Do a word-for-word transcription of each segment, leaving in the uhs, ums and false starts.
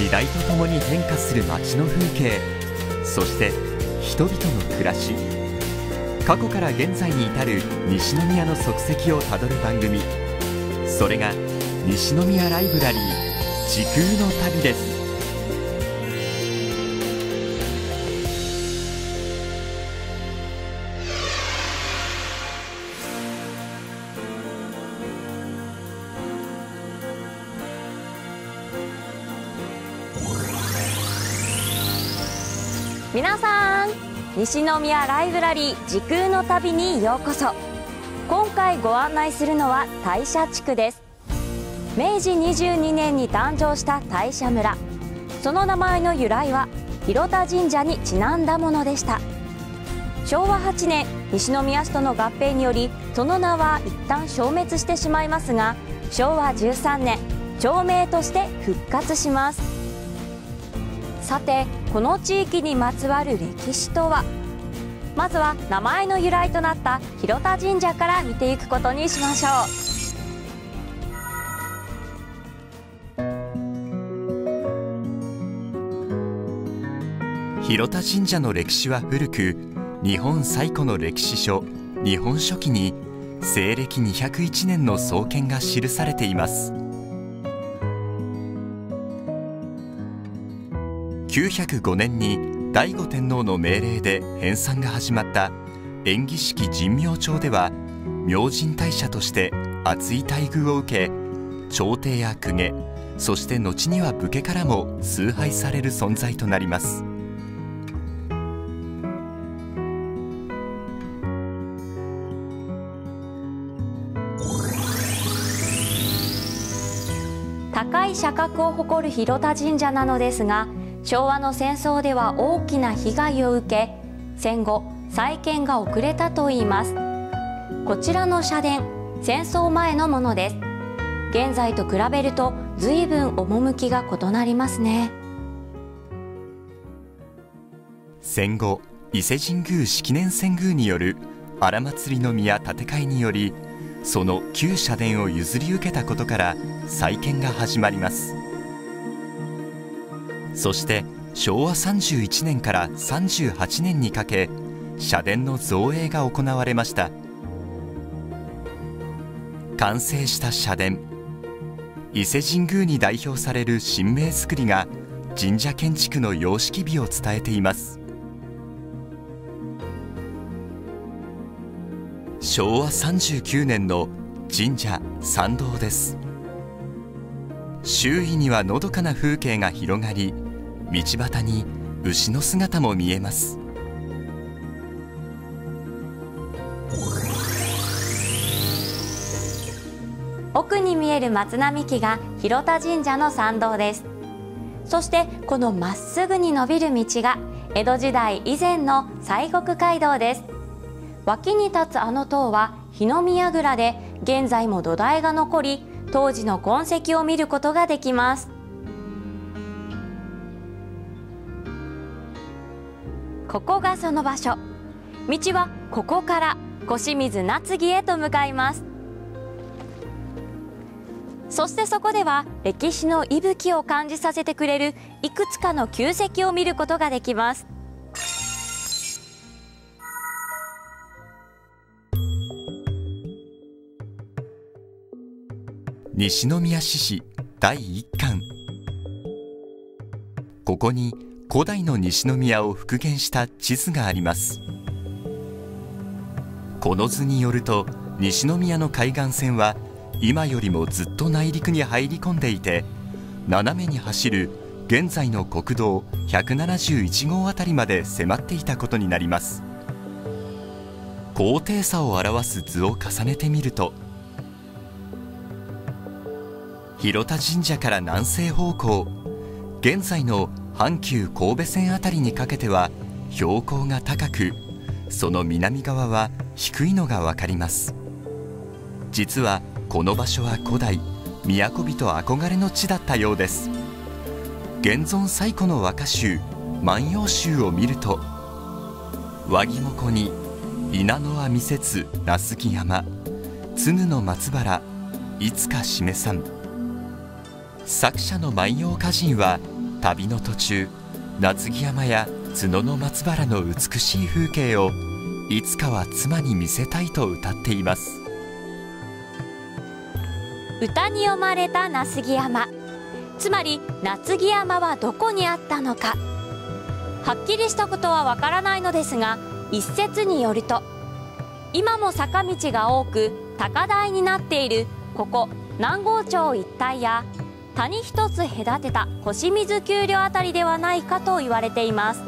時代とともに変化する街の風景、そして人々の暮らし、過去から現在に至る西宮の足跡をたどる番組、それが西宮ライブラリー時空の旅です。 皆さん、西宮ライブラリー時空の旅にようこそ。今回ご案内するのは大社地区です。めいじにじゅうにねんに誕生した大社村、その名前の由来は広田神社にちなんだものでした。しょうわはちねん、西宮市との合併によりその名は一旦消滅してしまいますが、しょうわじゅうさんねん町名として復活します。さて、この地域にまつわる歴史とは。まずは名前の由来となった広田神社から見ていくことにしましょう。広田神社の歴史は古く、日本最古の歴史書「日本書紀」に西暦にひゃくいちねんの創建が記されています。きゅうひゃくごねんに醍醐天皇の命令で編纂が始まった延喜式神明帳では、明神大社として厚い待遇を受け、朝廷や公家、そして後には武家からも崇拝される存在となります。 高い社格を誇る広田神社なのですが、昭和の戦争では大きな被害を受け、戦後再建が遅れたといいます。こちらの社殿、戦争前のものです。現在と比べると随分趣が異なりますね。 戦後、伊勢神宮式年遷宮による荒祭の宮建て替えにより、その旧社殿を譲り受けたことから再建が始まります。そしてしょうわさんじゅういちねんからさんじゅうはちねんにかけ、社殿の造営が行われました。完成した社殿、伊勢神宮に代表される神明造りが神社建築の様式美を伝えています。しょうわさんじゅうきゅうねんの神社参道です。周囲にはのどかな風景が広がり、道端に牛の姿も見えます。 奥に見える松並木が広田神社の参道です。そしてこのまっすぐに伸びる道が江戸時代以前の西国街道です。脇に立つあの塔は日の宮蔵で、現在も土台が残り、当時の痕跡を見ることができます。ここがその場所。道はここから小清水夏木へと向かいます。そしてそこでは歴史の息吹を感じさせてくれるいくつかの旧跡を見ることができます。 西宮志士だいいっかん。ここに古代の西宮を復元した地図があります。この図によると、西宮の海岸線は今よりもずっと内陸に入り込んでいて、斜めに走る現在の国道ひゃくななじゅういちごうあたりまで迫っていたことになります。高低差を表す図を重ねてみると、広田神社から南西方向、現在の阪急神戸線あたりにかけては標高が高く、その南側は低いのがわかります。実はこの場所は古代都人憧れの地だったようです。現存最古の和歌集「万葉集」を見ると、和木もこに稲のは見せつ那須木山、つぬの松原いつか示さん。作者の万葉歌人は旅の途中、夏木山や角の松原の美しい風景をいつかは妻に見せたいと歌っています。 歌に詠まれた那須木山、つまり夏木山はどこにあったのか、はっきりしたことはわからないのですが、一説によると、今も坂道が多く高台になっているここ南郷町一帯や、谷一つ隔てた腰水丘陵あたりではないかと言われています。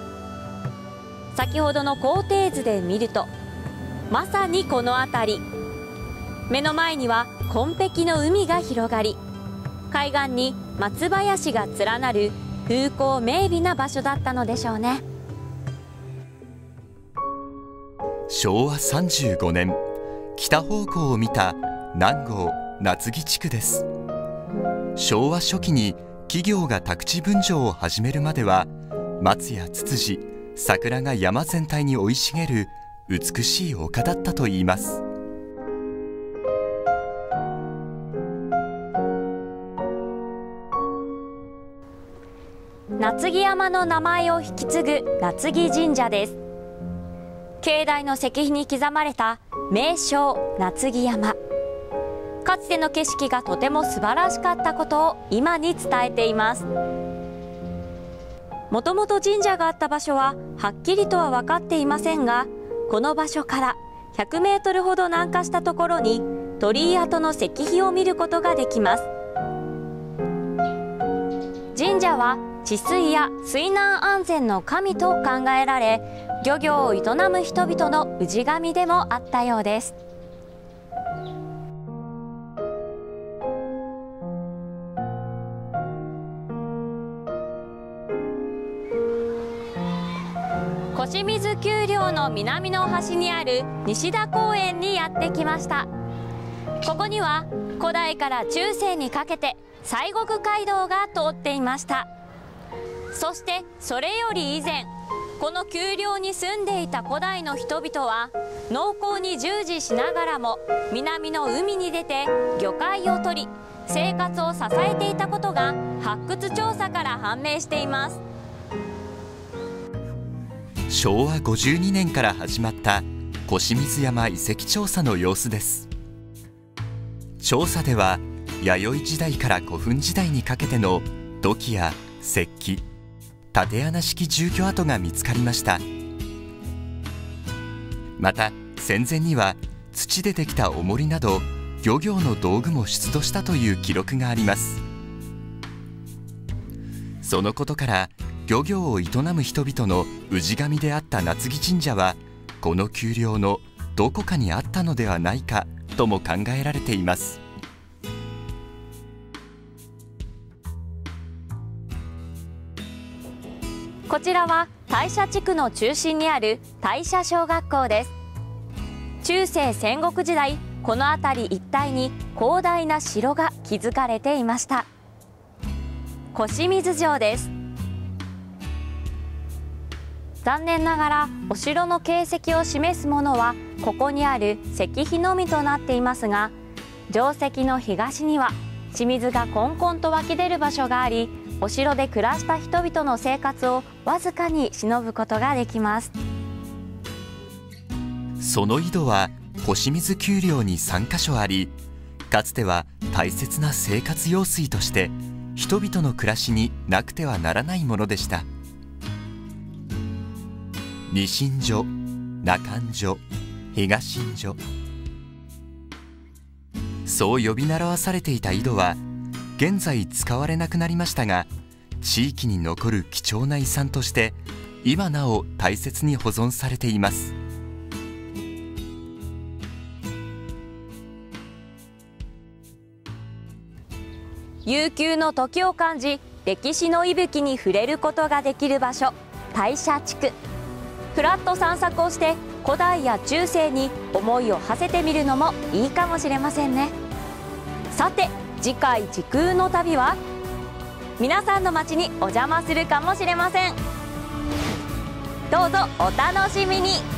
先ほどの工程図で見ると、まさにこの辺り、目の前には紺碧の海が広がり、海岸に松林が連なる風光明媚な場所だったのでしょうね。 しょうわさんじゅうごねん、北方向を見た南郷夏木地区です。昭和初期に企業が宅地分譲を始めるまでは、松やツツジ、桜が山全体に生い茂る美しい丘だったといいます。 夏木山の名前を引き継ぐ夏木神社です。境内の石碑に刻まれた名称夏木山、かつての景色がとても素晴らしかったことを今に伝えています。もともと神社があった場所ははっきりとは分かっていませんが、この場所からひゃくメートルほど南下したところに鳥居跡の石碑を見ることができます。神社は治水や水難安全の神と考えられ、漁業を営む人々の氏神でもあったようです。腰水丘陵の南の端にある西田公園にやってきました。ここには古代から中世にかけて西国街道が通っていました。そしてそれより以前、この丘陵に住んでいた古代の人々は農耕に従事しながらも南の海に出て魚介を取り生活を支えていたことが発掘調査から判明しています。 しょうわごじゅうにねんから始まった腰水山遺跡調査の様子です。調査では弥生時代から古墳時代にかけての土器や石器、竪穴式住居跡が見つかりました。また戦前には土でできた重りなど漁業の道具も出土したという記録があります。そのことから漁業を営む人々の氏神であった夏木神社はこの丘陵のどこかにあったのではないかとも考えられています。 こちらは大社地区の中心にある大社小学校です。中世戦国時代、この辺り一帯に広大な城が築かれていました。腰水城です。残念ながらお城の形跡を示すものはここにある石碑のみとなっていますが、城跡の東には清水がこんこんと湧き出る場所があり、お城で暮らした人々の生活をわずかに偲ぶことができます。 その井戸は腰水丘陵にさんかしょあり、かつては大切な生活用水として人々の暮らしになくてはならないものでした。西院所、中院所、東院所、そう呼び習わされていた井戸は現在使われなくなりましたが、地域に残る貴重な遺産として今なお大切に保存されています。 悠久の時を感じ、歴史の息吹に触れることができる場所、大社地区。ふらっと散策をして古代や中世に思いを馳せてみるのもいいかもしれませんね。さて次回時空の旅は皆さんの街にお邪魔するかもしれません。どうぞお楽しみに。